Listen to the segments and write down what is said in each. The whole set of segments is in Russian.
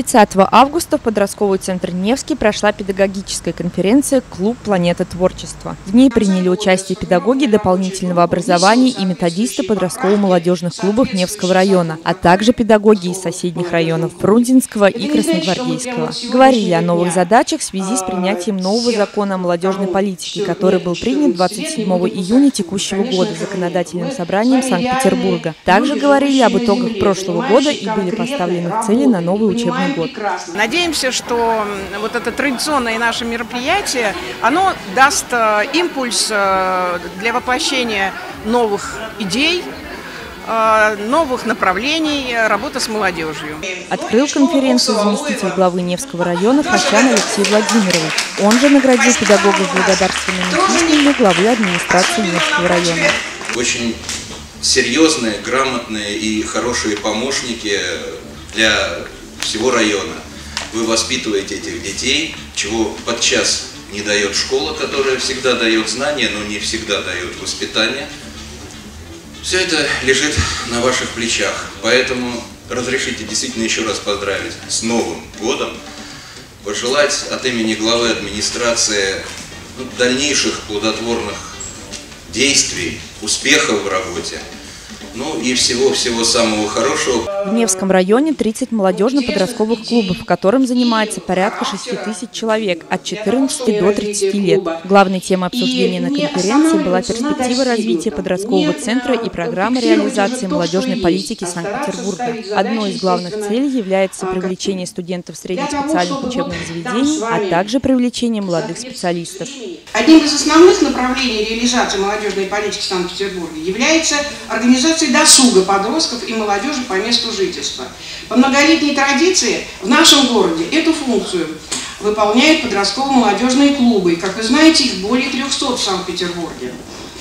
30 августа в подростковый центр Невский прошла педагогическая конференция «Клуб Планета Творчества». В ней приняли участие педагоги дополнительного образования и методисты подростково-молодежных клубов Невского района, а также педагоги из соседних районов Фрунзенского и Красногвардейского. Говорили о новых задачах в связи с принятием нового закона о молодежной политике, который был принят 27 июня текущего года законодательным собранием Санкт-Петербурга. Также говорили об итогах прошлого года и были поставлены цели на новый учебный год. Надеемся, что вот это традиционное наше мероприятие, оно даст импульс для воплощения новых идей, новых направлений работы с молодежью. Открыл конференцию заместитель главы Невского района Хачан Алексей Владимирович. Он же наградил педагогов благодарственными письмами главы администрации Невского района. Очень серьезные, грамотные и хорошие помощники для всего района. Вы воспитываете этих детей, чего подчас не дает школа, которая всегда дает знания, но не всегда дает воспитание. Все это лежит на ваших плечах, поэтому разрешите действительно еще раз поздравить с Новым годом, пожелать от имени главы администрации дальнейших плодотворных действий, успехов в работе, ну и всего-всего самого хорошего. В Невском районе 30 молодежно-подростковых клубов, в котором занимается порядка 6 тысяч человек от 14 до 30 лет. Главной темой обсуждения на конференции была перспектива развития подросткового центра и программа реализации молодежной политики Санкт-Петербурга. Одной из главных целей является привлечение студентов средних специальных учебных заведений, а также привлечение молодых специалистов. Одним из основных направлений реализации молодежной политики Санкт-Петербурга является организация досуга подростков и молодежи по месту жительства. По многолетней традиции в нашем городе эту функцию выполняют подростково-молодежные клубы. Как вы знаете, их более 300 в Санкт-Петербурге.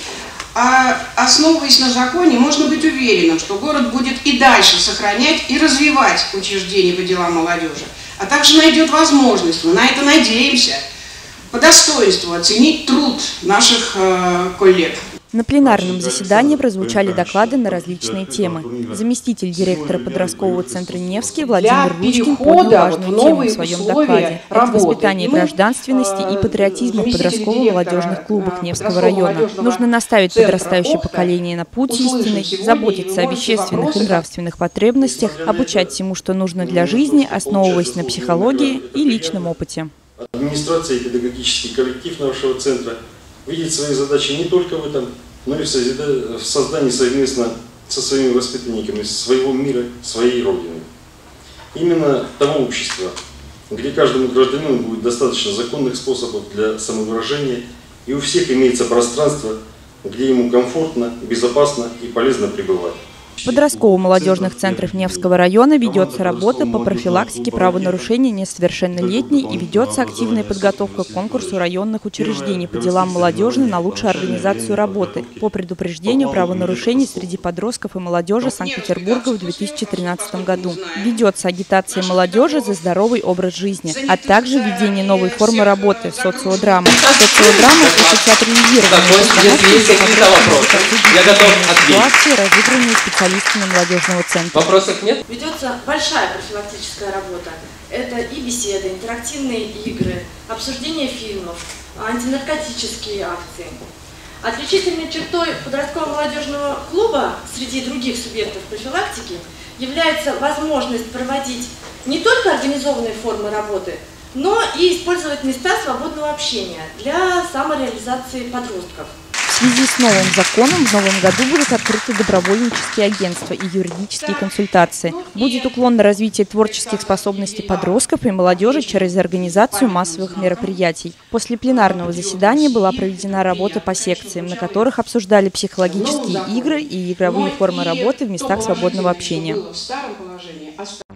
А основываясь на законе, можно быть уверенным, что город будет и дальше сохранять и развивать учреждения по делам молодежи, а также найдет возможность, мы на это надеемся, по достоинству оценить труд наших коллег. На пленарном заседании прозвучали доклады на различные темы. Заместитель директора подросткового центра Невский Владимир Ручкин поднял важную тему в своем докладе. Это воспитание гражданственности и патриотизма в подростково-молодежных клубах Невского района. Нужно наставить подрастающее поколение на путь истинный, заботиться о вещественных и нравственных потребностях, обучать всему, что нужно для жизни, основываясь на психологии и личном опыте. Администрация и педагогический коллектив нашего центра видит свои задачи не только в этом, но и в создании совместно со своими воспитанниками своего мира, своей родины. Именно того общества, где каждому гражданину будет достаточно законных способов для самовыражения, и у всех имеется пространство, где ему комфортно, безопасно и полезно пребывать. В подростково-молодежных центрах Невского района ведется работа по профилактике правонарушений несовершеннолетней и ведется активная подготовка к конкурсу районных учреждений по делам молодежи на лучшую организацию работы по предупреждению правонарушений среди подростков и молодежи Санкт-Петербурга в 2013 году. Ведется агитация молодежи за здоровый образ жизни, а также введение новой формы работы – социодрама. Социодрама – это социализированные ситуации, разыгранные специалистами молодежного центра. Вопросов нет? Ведется большая профилактическая работа. Это и беседы, интерактивные игры, обсуждение фильмов, антинаркотические акции. Отличительной чертой подростково-молодежного клуба среди других субъектов профилактики является возможность проводить не только организованные формы работы, но и использовать места свободного общения для самореализации подростков. В связи с новым законом в новом году будут открыты добровольнические агентства и юридические консультации. Будет уклон на развитие творческих способностей подростков и молодежи через организацию массовых мероприятий. После пленарного заседания была проведена работа по секциям, на которых обсуждали психологические игры и игровые формы работы в местах свободного общения.